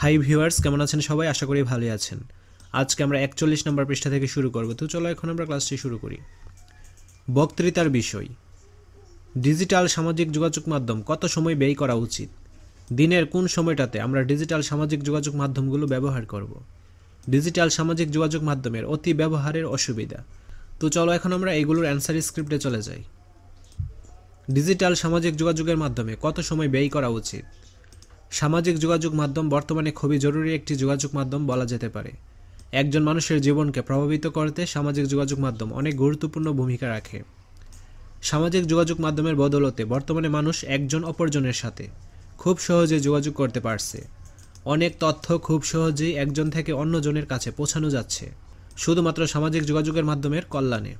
Hi viewers, কেমন আছেন সবাই? আশা করি ভালোই আছেন। আজকে আমরা 41 নম্বর পৃষ্ঠা থেকে শুরু করব। তো চলো এখন আমরা ক্লাসটি শুরু করি। বক্তৃতার বিষয়: ডিজিটাল সামাজিক যোগাযোগ মাধ্যম কত সময় ব্যয় করা উচিত? দিনের কোন সময়টাতে আমরা ডিজিটাল সামাজিক যোগাযোগ মাধ্যমগুলো ব্যবহার করব? ডিজিটাল সামাজিক যোগাযোগ মাধ্যমের অতি ব্যবহারের অসুবিধা। তো চলো এখন আমরা এগুলোর অ্যান্সার স্ক্রিপ্টে চলে যাই। ডিজিটাল সামাজিক যোগাযোগের মাধ্যমে কত সময় ব্যয় করা উচিত? সামাজিক যোগাযোগ মাধ্যম বর্তমানে খুবই জরুরি একটি যোগাযোগ মাধ্যম বলা যেতে পারে। একজন মানুষের জীবনকে প্রভাবিত করতে সামাজিক যোগাযোগ মাধ্যম অনেক গুরুত্বপূর্ণ ভূমিকা রাখে। সামাজিক যোগাযোগ মাধ্যমের বদৌলতে বর্তমানে মানুষ একজন অপরজনের সাথে খুব সহজে যোগাযোগ করতে পারছে। অনেক তথ্য খুব সহজেই একজন থেকে অন্যজনের কাছে পৌঁছানো যাচ্ছে শুধুমাত্র সামাজিক যোগাযোগের মাধ্যমের কল্যাণে।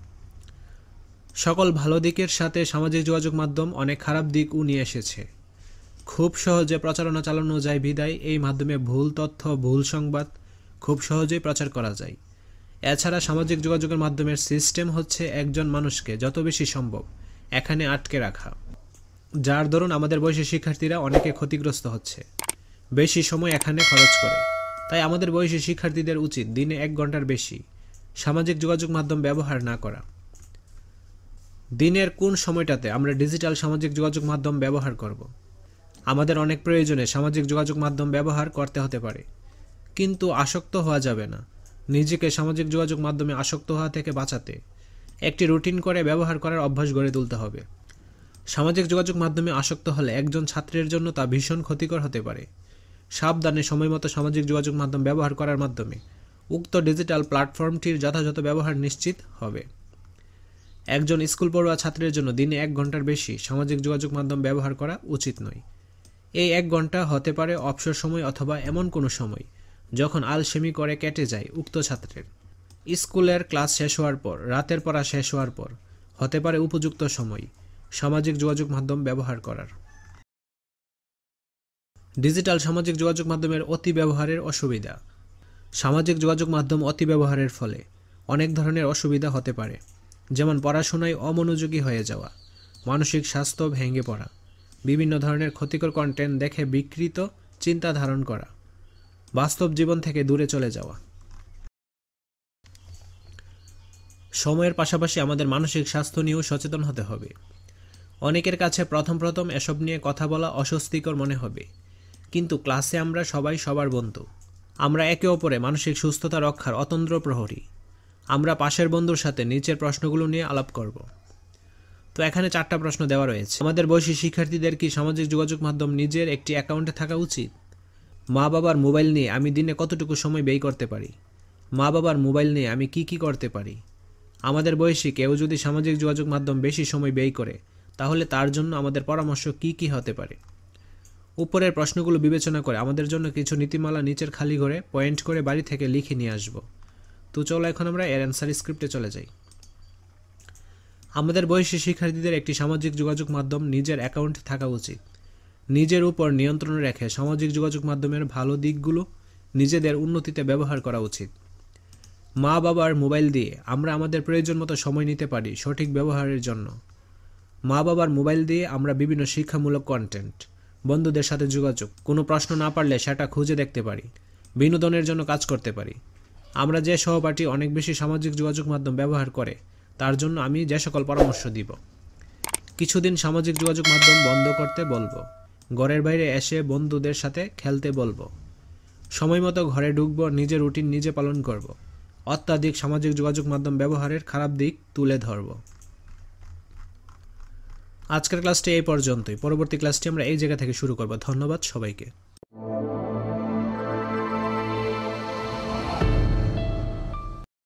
সকল ভালো দিকের সাথে সামাজিক যোগাযোগ মাধ্যম অনেক খারাপ দিকও নিয়ে এসেছে। খুব সহজে প্রচারণা চালানো যায় বিধায় এই মাধ্যমে ভুল তথ্য, ভুল সংবাদ খুব সহজেই প্রচার করা যায়। এছাড়া সামাজিক যোগাযোগের মাধ্যমের সিস্টেম হচ্ছে একজন মানুষকে যত বেশি সম্ভব এখানে আটকে রাখা, যার দরুন আমাদের বয়সী শিক্ষার্থীরা অনেকে ক্ষতিগ্রস্ত হচ্ছে, বেশি সময় এখানে খরচ করে। তাই আমাদের বয়সী শিক্ষার্থীদের উচিত দিনে 1 ঘন্টার বেশি সামাজিক যোগাযোগ মাধ্যম ব্যবহার না করা। দিনের কোন সময়টাতে আমরা ডিজিটাল সামাজিক যোগাযোগ মাধ্যম ব্যবহার করব? আমাদের অনেক প্রয়োজনে সামাজিক যোগাযোগ মাধ্যম ব্যবহার করতে হতে পারে, কিন্তু আসক্ত হওয়া যাবে না। নিজেকে সামাজিক যোগাযোগ মাধ্যমে আসক্ত হওয়া থেকে বাঁচাতে একটি রুটিন করে ব্যবহার করার অভ্যাস গড়ে তুলতে হবে। সামাজিক যোগাযোগ মাধ্যমে আসক্ত হলে একজন ছাত্রের জন্য তা ভীষণ ক্ষতিকর হতে পারে। সাবধানে সময়মতো সামাজিক যোগাযোগ মাধ্যম ব্যবহার করার মাধ্যমে উক্ত ডিজিটাল প্ল্যাটফর্মটির যথাযথ ব্যবহার নিশ্চিত হবে। একজন স্কুল পড়ুয়া ছাত্রের জন্য দিনে 1 ঘন্টার বেশি সামাজিক যোগাযোগ মাধ্যম ব্যবহার করা উচিত নয়। এই 1 ঘন্টা হতে পারে অবসর সময় অথবা এমন কোনো সময় যখন আলসেমি করে কেটে যায় উক্ত ছাত্রের। স্কুলের ক্লাস শেষ হওয়ার পর, রাতের পড়া শেষ হওয়ার পর হতে পারে উপযুক্ত সময় সামাজিক যোগাযোগ মাধ্যম ব্যবহার করার। ডিজিটাল সামাজিক যোগাযোগ মাধ্যমের অতি ব্যবহারের অসুবিধা। সামাজিক যোগাযোগ মাধ্যম অতি ব্যবহারের ফলে অনেক ধরনের অসুবিধা হতে পারে, যেমন পড়াশোনায় অমনোযোগী হয়ে যাওয়া, মানসিক স্বাস্থ্য ভেঙে পড়া, বিভিন্ন ধরনের ক্ষতিকর কন্টেন্ট দেখে বিকৃত চিন্তা ধারণ করা, বাস্তব জীবন থেকে দূরে চলে যাওয়া। সময়ের পাশাপাশি আমাদের মানসিক স্বাস্থ্য নিয়েও সচেতন হতে হবে। অনেকের কাছে প্রথম এসব নিয়ে কথা বলা অস্বস্তিকর মনে হবে, কিন্তু ক্লাসে আমরা সবাই সবার বন্ধু। আমরা একে অপরে মানসিক সুস্থতা রক্ষার অতন্দ্র প্রহরী। আমরা পাশের বন্ধুর সাথে নিচের প্রশ্নগুলো নিয়ে আলাপ করব। তো এখানে 4টা প্রশ্ন দেওয়া রয়েছে। আমাদের বয়সী শিক্ষার্থীদের কি সামাজিক যোগাযোগ মাধ্যম নিজের একটি অ্যাকাউন্টে থাকা উচিত? মা বাবার মোবাইল নিয়ে আমি দিনে কতটুকু সময় ব্যয় করতে পারি? মা বাবার মোবাইল নিয়ে আমি কি করতে পারি? আমাদের বয়সী কেউ যদি সামাজিক যোগাযোগ মাধ্যম বেশি সময় ব্যয় করে তাহলে তার জন্য আমাদের পরামর্শ কি হতে পারে? উপরের প্রশ্নগুলো বিবেচনা করে আমাদের জন্য কিছু নীতিমালা নিচের খালি ঘরে পয়েন্ট করে বাড়ি থেকে লিখে নিয়ে আসব। তো চলো এখন আমরা এর অ্যান্সার স্ক্রিপ্টে চলে যাই। আমাদের বয়সী শিক্ষার্থীদের একটি সামাজিক যোগাযোগ মাধ্যম নিজের অ্যাকাউন্টে থাকা উচিত। নিজের উপর নিয়ন্ত্রণ রেখে সামাজিক যোগাযোগ মাধ্যমের ভালো দিকগুলো নিজেদের উন্নতিতে ব্যবহার করা উচিত। মা বাবার মোবাইল দিয়ে আমরা আমাদের প্রয়োজন মতো সময় নিতে পারি সঠিক ব্যবহারের জন্য। মা বাবার মোবাইল দিয়ে আমরা বিভিন্ন শিক্ষামূলক কন্টেন্ট, বন্ধুদের সাথে যোগাযোগ, কোনো প্রশ্ন না পারলে সেটা খুঁজে দেখতে পারি, বিনোদনের জন্য কাজ করতে পারি। আমরা যে সহপাঠী অনেক বেশি সামাজিক যোগাযোগ মাধ্যম ব্যবহার করে তার জন্য আমি যে সকল পরামর্শ দিব: কিছুদিন সামাজিক যোগাযোগ মাধ্যম বন্ধ করতে বলবো, ঘরের বাইরে এসে বন্ধুদের সাথে খেলতে বলবো, সময় মতো ঘরে ঢুকবো, নিজের রুটিন নিজে পালন করব, অত্যাধিক সামাজিক যোগাযোগ মাধ্যম ব্যবহারের খারাপ দিক তুলে ধরব। আজকের ক্লাসটি এই পর্যন্তই। পরবর্তী ক্লাসটি আমরা এই জায়গা থেকে শুরু করব। ধন্যবাদ সবাইকে।